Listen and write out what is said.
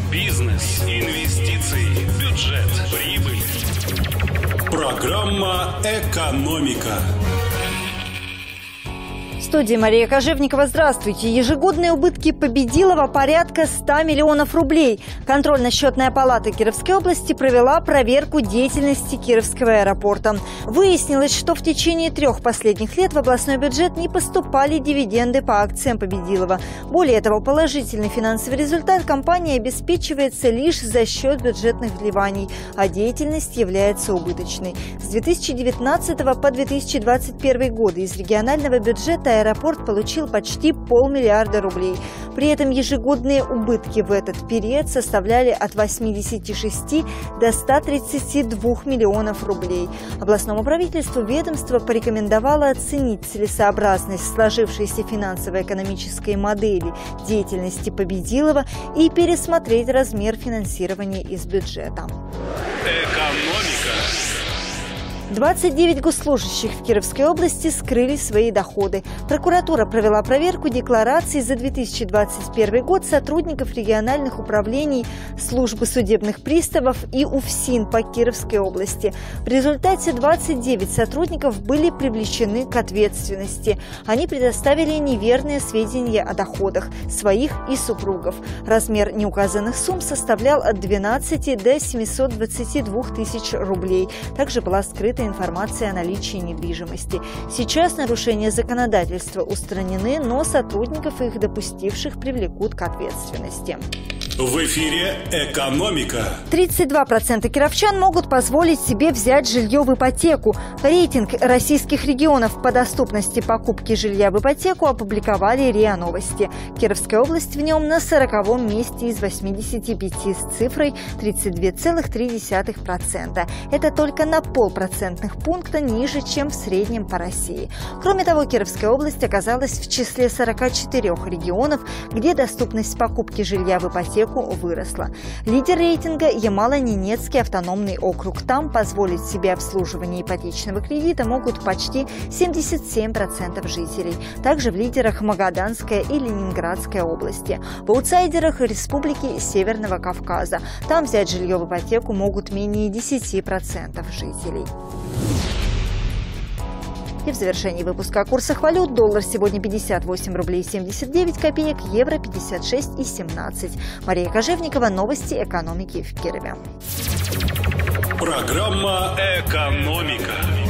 Бизнес, инвестиции, бюджет, прибыль. Программа «Экономика». В студии Мария Кожевникова. Здравствуйте. Ежегодные убытки Победилова порядка 100 миллионов рублей. Контрольно-счетная палата Кировской области провела проверку деятельности Кировского аэропорта. Выяснилось, что в течение 3 последних лет в областной бюджет не поступали дивиденды по акциям Победилова. Более того, положительный финансовый результат компании обеспечивается лишь за счет бюджетных вливаний, а деятельность является убыточной. С 2019 по 2021 годы из регионального бюджета аэропорт получил почти 500 миллиарда рублей. При этом ежегодные убытки в этот период составляли от 86 до 132 миллионов рублей. Областному правительству ведомство порекомендовало оценить целесообразность сложившейся финансово-экономической модели деятельности Победилова и пересмотреть размер финансирования из бюджета. Экономика. 29 госслужащих в Кировской области скрыли свои доходы. Прокуратура провела проверку деклараций за 2021 год сотрудников региональных управлений службы судебных приставов и УФСИН по Кировской области. В результате 29 сотрудников были привлечены к ответственности. Они предоставили неверные сведения о доходах своих и супругов. Размер неуказанных сумм составлял от 12 до 722 тысяч рублей. Также была скрыта информация о наличии недвижимости. Сейчас нарушения законодательства устранены, но сотрудников, их допустивших, привлекут к ответственности. В эфире «Экономика». 32% кировчан могут позволить себе взять жилье в ипотеку. Рейтинг российских регионов по доступности покупки жилья в ипотеку опубликовали РИА Новости. Кировская область в нем на 40-м месте из 85 с цифрой 32,3%. Это только на 0,5% пункта ниже, чем в среднем по России. Кроме того, Кировская область оказалась в числе 44 регионов, где доступность покупки жилья в ипотеку выросла. Лидер рейтинга – Ямало-Ненецкий автономный округ. Там позволить себе обслуживание ипотечного кредита могут почти 77% жителей. Также в лидерах Магаданская и Ленинградская области. В аутсайдерах – республики Северного Кавказа. Там взять жилье в ипотеку могут менее 10% жителей. И в завершении выпуска о курсах валют. Доллар сегодня 58 рублей 79 копеек, евро 56,17. Мария Кожевникова. Новости экономики в Кирове. Программа «Экономика».